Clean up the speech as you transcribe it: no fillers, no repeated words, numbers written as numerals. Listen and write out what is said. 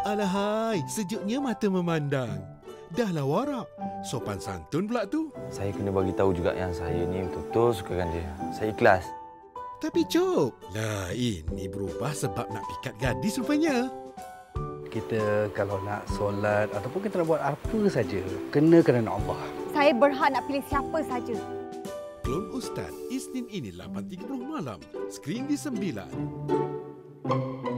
Alahai, sejuknya mata memandang. Dahlah warak. Sopan santun pula tu. Saya kena bagi tahu juga yang saya ni betul-betul sukakan dia. Saya ikhlas. Tapi Cuk, lah ini berubah sebab nak pikat gadis rupanya. Kita kalau nak solat ataupun kita nak buat apa saja, kena kerana Allah. Saya berhak nak pilih siapa saja. Klon Ustaz, Isnin ini 8.30 malam. Skrin di 9.